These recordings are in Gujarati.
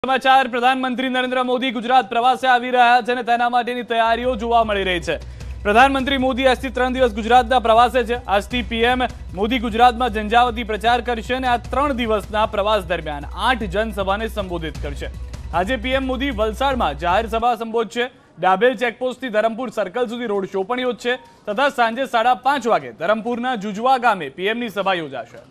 સમાચાર પ્રધાનમંત્રી નરેન્દ્ર મોદી ગુજરાત પ્રવાસે આવી રહ્યા છે અને તેના માટેની તૈયારીઓ જોવા મળી રહી છે। પ્રધાનમંત્રી મોદી આજથી 3 દિવસ ગુજરાતના પ્રવાસે છે। આજથી પીએમ મોદી ગુજરાતમાં ઝંઝાવતી પ્રચાર કરશે અને આ 3 દિવસના પ્રવાસ દરમિયાન 8 જનસભાને સંબોધિત કરશે। આજે પીએમ મોદી વલસાડમાં જાહેર સભા સંબોધશે। ડાબેલ ચેકપોસ્ટથી ધરમપુર સર્કલ સુધી રોડ શો પણ યોજશે તથા સાંજે 5:30 વાગે ધરમપુરના જુજવા ગામે પીએમની સભા યોજાશે।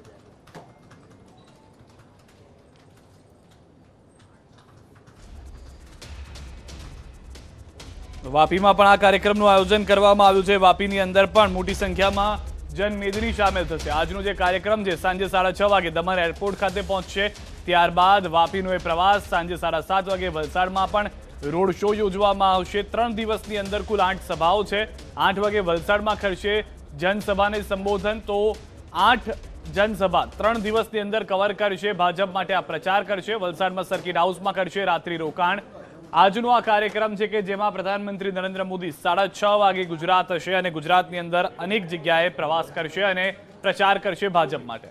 વાપીમાં પણ આ કાર્યક્રમનું આયોજન કરવામાં આવ્યું છે। વાપીની અંદર પણ મોટી સંખ્યામાં જનમેદની સામેલ થશે। આજનો જે કાર્યક્રમ છે સાંજે 6:30 વાગે દમણ એરપોર્ટ ખાતે પહોંચશે। ત્યારબાદ વાપીનો એ પ્રવાસ સાંજે 7:30 વાગે વલસાડમાં પણ રોડ શો યોજવામાં આવશે। 3 દિવસની અંદર કુલ 8 સભાઓ છે। 8 વાગે વલસાડમાં કરશે જનસભાને સંબોધન, તો 8 જનસભા 3 દિવસની અંદર કવર કરશે। ભાજપ માટે આ પ્રચાર કરશે। વલસાડમાં સર્કિટ હાઉસમાં કરશે રાત્રિ રોકાણ। આજનો આ કાર્યક્રમ છે કે જેમાં પ્રધાનમંત્રી નરેન્દ્ર મોદી 6:30 વાગે ગુજરાત હશે અને ગુજરાતની અંદર અનેક જગ્યાએ પ્રવાસ કરશે અને પ્રચાર કરશે ભાજપ માટે।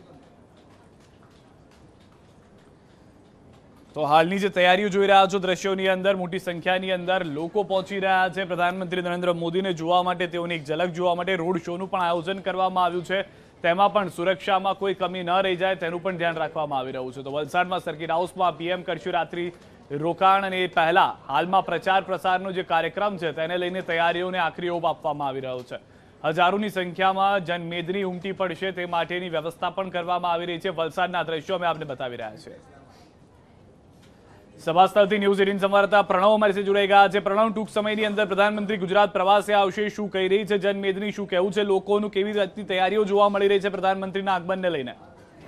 તો હાલની જે તૈયારીઓ જોઈ રહ્યા છો દ્રશ્યોની અંદર મોટી સંખ્યાની અંદર લોકો પહોંચી રહ્યા છે પ્રધાનમંત્રી નરેન્દ્ર મોદીને જોવા માટે। તેઓની એક ઝલક જોવા માટે રોડ શોનું પણ આયોજન કરવામાં આવ્યું છે। તેમાં પણ સુરક્ષામાં કોઈ કમી ન રહી જાય તેનું પણ ધ્યાન રાખવામાં આવી રહ્યું છે। તો વલસાડમાં સર્કિટ હાઉસમાં પીએમ કરશે રાત્રિ રોકાણ અને એ પહેલા હાલમાં પ્રચાર પ્રસારનો જે કાર્યક્રમ છે તેને લઈને તૈયારીઓને આખરી ઓપ આપવામાં આવી રહ્યો છે। હજારોની સંખ્યામાં જનમેદની ઉમટી પડશે તે માટેની વ્યવસ્થા પણ કરવામાં આવી રહી છે। વલસાડના દ્રશ્યો અમે આપને બતાવી રહ્યા છીએ। સભા સ્થળથી ન્યૂઝ 18 સંવાદદાતા પ્રણવ અમારી સાથે જોડાઈ ગયા છે। પ્રણવ, ટૂંક સમયની અંદર પ્રધાનમંત્રી ગુજરાત પ્રવાસે આવશે, શું કહી રહી છે જનમેદની, શું કહેવું છે લોકોનું, કેવી રીતની તૈયારીઓ જોવા મળી રહી છે પ્રધાનમંત્રીના આગમનને લઈને?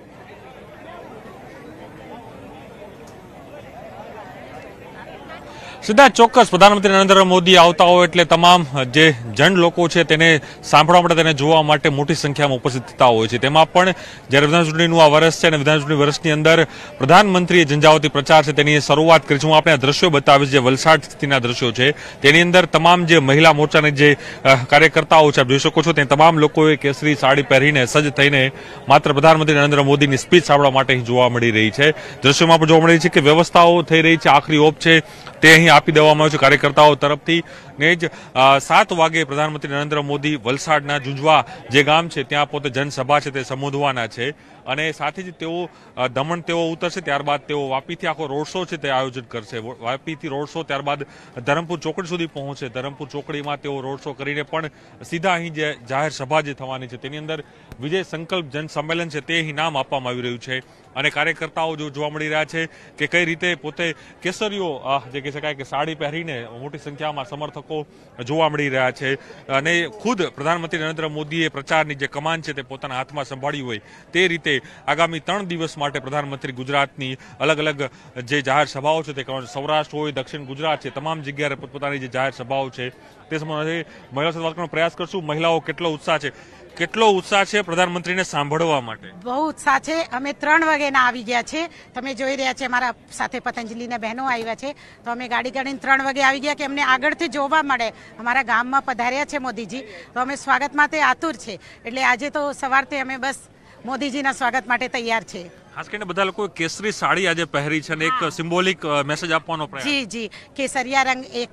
સીધા ચોક્કસ પ્રધાનમંત્રી નરેન્દ્ર મોદી આવતા હોય એટલે તમામ જે જન લોકો છે તેને સાંભળવા માટે, તેને જોવા માટે મોટી સંખ્યામાં ઉપસ્થિત થતા હોય છે। તેમાં પણ જ્યારે વિધાન ચૂંટણીનું આ વર્ષ છે અને વિધાન ચૂંટણી વર્ષની અંદર પ્રધાનમંત્રીએ ઝંઝાવતી પ્રચાર છે તેની શરૂઆત કરી છે। હું આપણે આ દ્રશ્યો બતાવીશ, જે વલસાડ સ્થિતિના દ્રશ્યો છે તેની અંદર તમામ જે મહિલા મોરચાની જે કાર્યકર્તાઓ છે આપ જોઈ શકો છો તે તમામ લોકોએ કેસરી સાડી પહેરીને સજ્જ થઈને માત્ર પ્રધાનમંત્રી નરેન્દ્ર મોદીની સ્પીચ સાંભળવા માટે જોવા મળી રહી છે। દ્રશ્યોમાં પણ જોવા મળી રહી છે કે વ્યવસ્થાઓ થઈ રહી છે, આખરી ઓપ છે તે અહીં આપી દેવામાં આવ્યું છે કાર્યકર્તાઓ તરફથી। ને જ 7 વાગે પ્રધાનમંત્રી નરેન્દ્ર મોદી વલસાડના જુજવા જે ગામ છે ત્યાં પોતે જનસભા છે તે સંબોધવાના છે અને સાથે જ તેઓ દમણ તેઓ ઉતરશે। ત્યારબાદ તેઓ વાપીથી આખો રોડ શો છે તે આયોજન કરશે। વાપીથી રોડ શો ત્યારબાદ ધરમપુર ચોકડી સુધી પહોંચશે। ધરમપુર ચોકડીમાં તેઓ રોડ શો કરીને પણ સીધા અહીં જે જાહેર સભા જે થવાની છે તેની અંદર વિજય સંકલ્પ જન સંમેલન છે તે અહીં નામ આપવામાં આવી રહ્યું છે અને કાર્યકર્તાઓ જો જોવા મળી રહ્યા છે કે કઈ રીતે પોતે કેસરીઓ જે કહી શકાય કે સાડી પહેરીને મોટી સંખ્યામાં સમર્થકો જોવા મળી રહ્યા છે અને ખુદ પ્રધાનમંત્રી નરેન્દ્ર મોદીએ પ્રચારની જે કમાન છે તે પોતાના હાથમાં સંભાળી હોય તે રીતે આગામી 3 દિવસ માટે પ્રધાનમંત્રી ગુજરાતની અલગ અલગ જે જાહેર સભાઓ છે તે સૌરાષ્ટ્ર હોય, દક્ષિણ ગુજરાત છે, તમામ જગ્યાએ પોતપોતાની જે જાહેર સભાઓ છે તે સંબંધે મહિલાઓ સાથે વાત કરવાનો પ્રયાસ કરશું। મહિલાઓ કેટલો ઉત્સાહ છે પ્રધાનમંત્રીને સાંભળવા માટે? બહુ ઉત્સાહ છે। અમે 3 વાગ્યાના આવી ગયા છે। તમે જોઈ રહ્યા છે અમારા સાથે પતંજલિના બહેનો આવ્યા છે તો અમે ગાડી કાઢીને 3 વાગે આવી ગયા કે અમને આગળથી જોવા મળે। અમારા ગામમાં પધાર્યા છે મોદીજી તો અમે સ્વાગત માટે આતુર છે। એટલે આજે તો સવારથી અમે બસ મોદીજીના સ્વાગત માટે તૈયાર છે। ખાસ કરીને બધા લોકો કેસરી સાડી આજે પહેરી છે અને એક સિમ્બોલિક મેસેજ આપવાનો પ્રયાસ। જી, કેસરિયા રંગ એક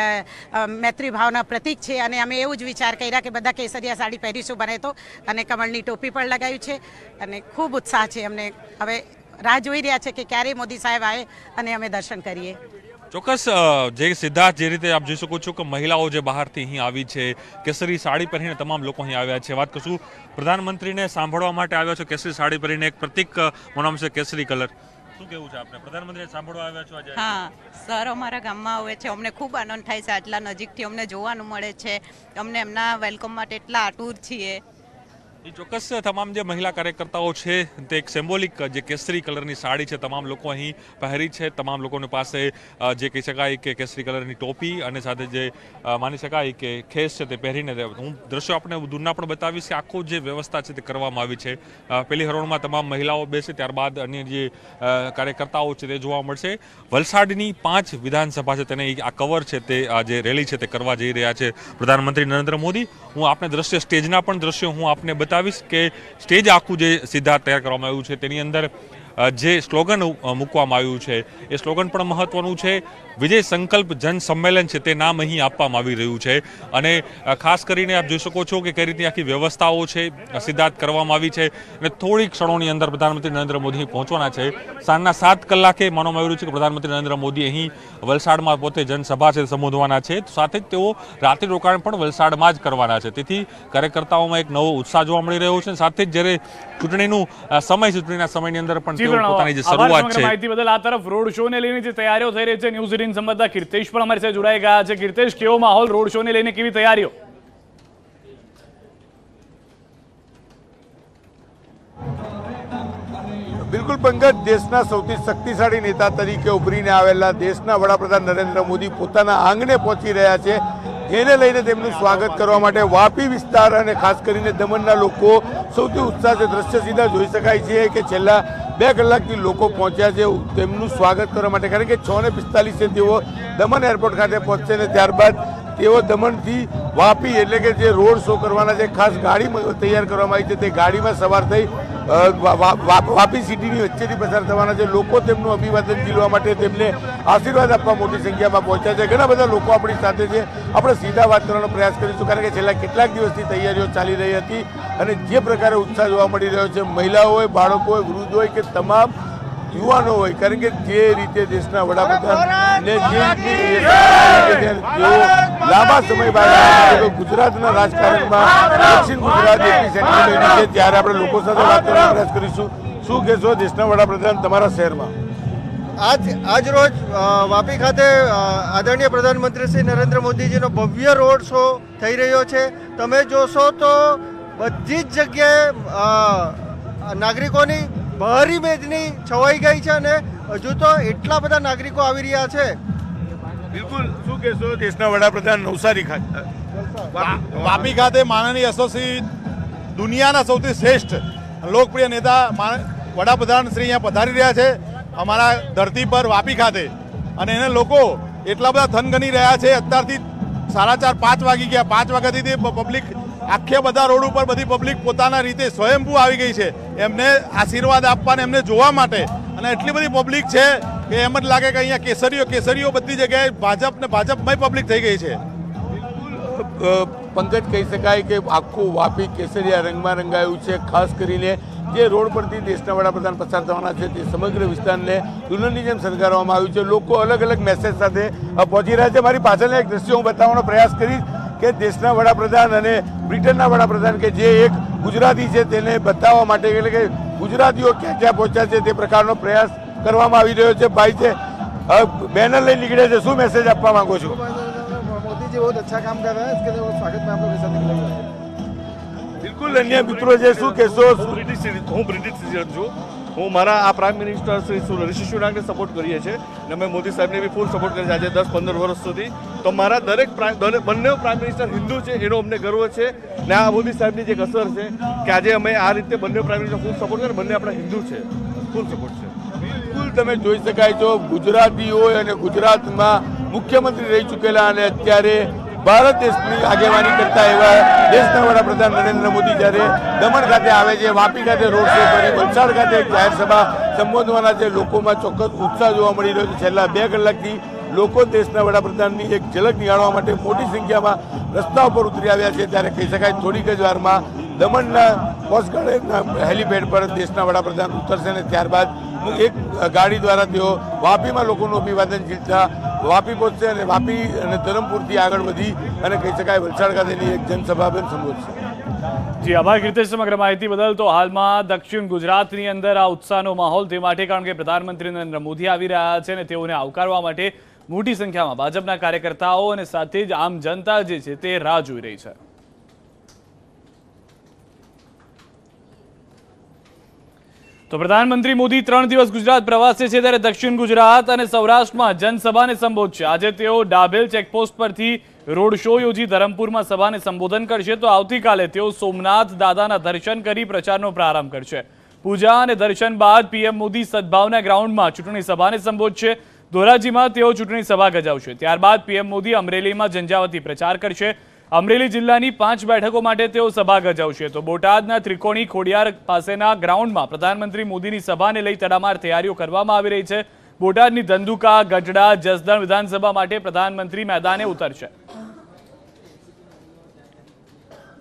મૈત્રી ભાવના પ્રતીક છે અને અમે એવું જ વિચાર કર્યા કે બધા કેસરિયા સાડી પહેરીશું બને તો, અને કમળની ટોપી પણ લગાવી છે અને ખૂબ ઉત્સાહ છે અમને। હવે રાહ જોઈ રહ્યા છે કે ક્યારે મોદી સાહેબ આવે અને અમે દર્શન કરીએ। ચોક્કસ જે સિદ્ધાર્થ જે રીતે આપ જોઈ શકો છો કે મહિલાઓ જે બહારથી અહીં આવી છે કેસરી સાડી પહેરીને તમામ લોકો અહીં આવ્યા છે। વાત કરશું પ્રધાનમંત્રીને સાંભળવા માટે આવ્યા છો કેસરી સાડી પહેરીને, એક પ્રતીક નામ છે કેસરી કલર, શું કેવું છે આપણે? પ્રધાનમંત્રીને સાંભળવા આવ્યા છો આજે? હા સર, અમારા ગામમાં આવે છે, અમને ખૂબ આનંદ થાય છે, આટલા નજીકથી અમને જોવાનું મળે છે, અમને એમના વેલકમ માટે એટલા આતુર છીએ। ચોક્કસ તમામ જે મહિલા કાર્યકર્તાઓ છે તે એક સિમ્બોલિક જે કેસરી કલરની સાડી છે તમામ લોકો અહીં પહેરી છે। તમામ લોકોની પાસે જે કહી શકાય કે કેસરી કલરની ટોપી અને સાથે જે માની શકાય કે ખેસ છે તે પહેરીને હું દ્રશ્યો આપણે દૂરના પણ બતાવીશ કે આખો જે વ્યવસ્થા છે તે કરવામાં આવી છે। પહેલી હરોળમાં તમામ મહિલાઓ બેસે, ત્યારબાદ અન્ય જે કાર્યકર્તાઓ છે તે જોવા મળશે। વલસાડની 5 વિધાનસભા છે તેને આ કવર છે તે આ જે રેલી છે તે કરવા જઈ રહ્યા છે પ્રધાનમંત્રી નરેન્દ્ર મોદી। હું આપને દ્રશ્ય સ્ટેજના પણ દ્રશ્યો હું આપને બતાવીશ કે સ્ટેજ આખું જે સિદ્ધાર્થ તૈયાર કરવામાં આવ્યું છે તેની અંદર જે સ્લોગન મૂકવામાં આવ્યું છે એ સ્લોગન પણ મહત્વનું છે। વિજય સંકલ્પ જન સંમેલન છે તે નામ અહીં આપવામાં આવી રહ્યું છે અને ખાસ કરીને આપ જોઈ શકો છો કે કઈ રીતની આખી વ્યવસ્થાઓ છે સિદ્ધાંત કરવામાં આવી છે અને થોડી ક્ષણોની અંદર પ્રધાનમંત્રી નરેન્દ્ર મોદી પહોંચવાના છે। સાંજના 7 કલાકે માનવામાં આવ્યું છે કે પ્રધાનમંત્રી નરેન્દ્ર મોદી અહીં વલસાડમાં પોતે જનસભા છે સંબોધવાના છે। સાથે જ તેઓ રાત્રિ રોકાણ પણ વલસાડમાં જ કરવાના છે। તેથી કાર્યકર્તાઓમાં એક નવો ઉત્સાહ જોવા મળી રહ્યો છે। સાથે જ જ્યારે ચૂંટણીનું સમય છે ચૂંટણીના સમયની અંદર પણ તેઓ પોતાની જે શરૂઆત છે માહિતી બદલ આ તરફ રોડ શો ને લઈને જે તૈયારીઓ થઈ રહી છે ન્યૂઝ 18 સંવાદદાતા કીર્તેશ પણ અમારી સાથે જોડાઈ ગયા છે। કીર્તેશ, કેવો માહોલ રોડ શો ને લઈને, કેવી તૈયારીઓ? બિલકુલ પંકજ, દેશના સૌથી શક્તિશાળી નેતા તરીકે ઉભરીને આવેલા દેશના વડાપ્રધાન નરેન્દ્ર મોદી પોતાના આંગણે પહોંચી રહ્યા છે, જેને લઈને તેમનું સ્વાગત કરવા માટે વાપી વિસ્તાર અને ખાસ કરીને દમણના લોકો સૌથી ઉત્સાહથી દ્રશ્ય સીધા જોઈ શકાય છે કે છેલ્લા 2 કલાકથી લોકો પહોંચ્યા છે તેમનું સ્વાગત કરવા માટે, કારણ કે 6:45 તેઓ દમણ એરપોર્ટ ખાતે પહોંચશે અને ત્યારબાદ તેઓ દમણથી વાપી એટલે કે જે રોડ શો કરવાના છે ખાસ ગાડી તૈયાર કરવામાં આવી છે તે ગાડીમાં સવાર થઈ વાપી સિટીની વચ્ચેથી પસાર થવાના છે। લોકો તેમનું અભિવાદન ઝીલવા માટે તેમને આશીર્વાદ આપવા મોટી સંખ્યામાં પહોંચ્યા છે। ઘણા બધા લોકો આપણી સાથે છે, આપણે સીધા વાત કરવાનો પ્રયાસ કરીશું, કારણ કે છેલ્લા કેટલાક દિવસથી તૈયારીઓ ચાલી રહી હતી અને જે પ્રકારે ઉત્સાહ જોવા મળી રહ્યો છે, મહિલાઓ હોય, બાળકો હોય, વૃદ્ધ હોય કે તમામ યુવાનો હોય, કારણ કે જે રીતે દેશના વડાપ્રધાનને લાંબા સમય બાદ ગુજરાતના રાજકારણમાં દક્ષિણ ગુજરાત એટલી સેન્ટ્રલ છે, ત્યારે આપણે લોકો સાથે વાત કરવાનો પ્રયાસ કરીશું। શું કહેશો દેશના વડાપ્રધાન તમારા શહેરમાં? આજ રોજ વાપી ખાતે આદરણીય પ્રધાનમંત્રી શ્રી નરેન્દ્ર મોદીજીનો ભવ્ય રોડ શો થઈ રહ્યો છે। તમે જોશો તો બધી જ જગ્યાએ નાગરિકોની બહારી મેદની છવાઈ ગઈ છે અને હજુ તો એટલા બધા નાગરિકો આવી રહ્યા છે। બિલકુલ, શું કહેશો દેશના વડાપ્રધાન નવસારી ખાતે વાપી ખાતે માનનીય યશસ્વી દુનિયાના સૌથી શ્રેષ્ઠ લોકપ્રિય નેતા વડાપ્રધાન શ્રી અહીંયા પધારી રહ્યા છે અમારા ધરતી પર વાપી ખાતે, અને એને લોકો એટલા બધા થનગની રહ્યા છે। અત્યારથી 4:30-5 વાગી ગયા, 5 વાગ્યાથી પબ્લિક આખે બધા રોડ ઉપર બધી પબ્લિક પોતાના રીતે સ્વયંભૂ આવી ગઈ છે એમને આશીર્વાદ આપવા ને એમને જોવા માટે, અને એટલી બધી પબ્લિક છે કે એમ જ લાગે કે અહીંયા કેસરીઓ બધી જગ્યાએ ભાજપમય પબ્લિક થઈ ગઈ છે। પંકજ, કહી શકાય કે આખું વાપી કેસરિયા રંગમાં રંગાયું છે। ખાસ કરીને જે રોડ પરથી દેશના વડાપ્રધાન પસાર થવાના છે તે સમગ્ર વિસ્તારને દુલ્હનની જેમ શણગારવામાં આવ્યું છે। લોકો અલગ અલગ મેસેજ સાથે પહોંચી રહ્યા છે। મારી પાછળના એક દ્રશ્ય હું બતાવવાનો પ્રયાસ કરીશ કે દેશના વડાપ્રધાન અને બ્રિટનના વડાપ્રધાન કે જે એક ગુજરાતી છે તેને બતાવવા માટે, એટલે કે ગુજરાતીઓ ક્યાં ક્યાં પહોંચ્યા છે તે પ્રકારનો પ્રયાસ કરવામાં આવી રહ્યો છે। ભાઈ છે બેનર લઈ નીકળે છે, શું મેસેજ આપવા માંગો છો? मोदी जी बहुत अच्छा काम कर रहे हैं, इसके लिए वो स्वागत में आप लोग के साथ निकलेंगे। બિલકુલ, અન્ય મિત્રો છે, શું કહેશો? હું બ્રિટિશ સિટીઝન છું। હું મારા આ પ્રાઇમ મિનિસ્ટર શ્રી ઋષિ સુનાકને સપોર્ટ કરીએ છીએ અને અમે મોદી સાહેબને બી ફૂલ સપોર્ટ કરીએ છીએ આજે 10-15 વર્ષ સુધી। તો મારા બંને પ્રાઇમ મિનિસ્ટર હિન્દુ છે એનો અમને ગર્વ છે, ને આ મોદી સાહેબની જે અસર છે કે આજે અમે આ રીતે બંને પ્રાઇમ મિનિસ્ટર ફૂલ સપોર્ટ કરે, બંને આપણા હિન્દુ છે, ફૂલ સપોર્ટ છે। બિલકુલ, તમે જોઈ શકાય છો ગુજરાતી હોય અને ગુજરાતમાં મુખ્યમંત્રી રહી ચૂકેલા અને અત્યારે ભારત દેશની આગેવાની કરતા એવા દેશના વડાપ્રધાન નરેન્દ્ર મોદી જ્યારે દમણ ખાતે આવે છે, વાપી ખાતે રોડ શો કરી વલસાડ ખાતે એક જાહેર સભા સંબોધવાના છે, લોકોમાં ચોક્કસ ઉત્સાહ જોવા મળી રહ્યો છે। છેલ્લા 2 કલાકથી લોકો દેશના વડાપ્રધાનની એક ઝલક નિહાળવા માટે મોટી સંખ્યામાં રસ્તા ઉપર ઉતરી આવ્યા છે। ત્યારે કહી શકાય થોડીક જ વારમાં દમણના કોસ્ટગાર્ડના હેલીપેડ પર દેશના વડાપ્રધાન ઉતરશે અને ત્યારબાદ એક ગાડી દ્વારા તેઓ વાપીમાં લોકોનું અભિવાદન ઝીલતા વાપી પહોંચશે અને વાપી અને ધરમપુરથી આગળ વધી અને કહી શકાય વલસાડ ખાતેની એક જનસભા પણ સંબોધશે। જી આભાર કીર્તેશ સમગ્ર માહિતી બદલ। તો હાલમાં દક્ષિણ ગુજરાતની અંદર આ ઉત્સાહનો માહોલ તે માટે કારણ કે પ્રધાનમંત્રી નરેન્દ્ર મોદી આવી રહ્યા છે અને તેઓને આવકારવા માટે મોટી સંખ્યામાં ભાજપના કાર્યકર્તાઓ અને સાથે જ આમ જનતા જે છે તે રાહ જોઈ રહી છે। તો પ્રધાનમંત્રી મોદી 3 દિવસ ગુજરાત પ્રવાસે છે ત્યારે દક્ષિણ ગુજરાત અને સૌરાષ્ટ્રમાં જનસભાને સંબોધશે। આજે તેઓ ડાભેલ ચેકપોસ્ટ પરથી રોડ શો યોજી ધરમપુરમાં સભાને સંબોધન કરશે। તો આવતીકાલે તેઓ સોમનાથ દાદાના દર્શન કરી પ્રચારનો પ્રારંભ કરશે। પૂજા અને દર્શન બાદ પીએમ મોદી સદભાવના ગ્રાઉન્ડમાં ચૂંટણી સભાને સંબોધશે। ધોરાજીમાં તેઓ ચૂંટણી સભા ગજાવશે। ત્યારબાદ પીએમ મોદી અમરેલીમાં ઝંઝાવતી પ્રચાર કરશે। અમરેલી જિલ્લાની 5 બેઠકો માટે તેઓ સભા ગજાવશે તો બોટાદના ત્રિકોણી ખોડિયાર પાસેના ગ્રાઉન્ડમાં પ્રધાનમંત્રી મોદીની સભાને લઈ તડામાર તૈયારીઓ કરવામાં આવી રહી છે. બોટાદની ધંધુકા, ગઢડા, જસદણ વિધાનસભા માટે પ્રધાનમંત્રી મેદાને ઉતરશે.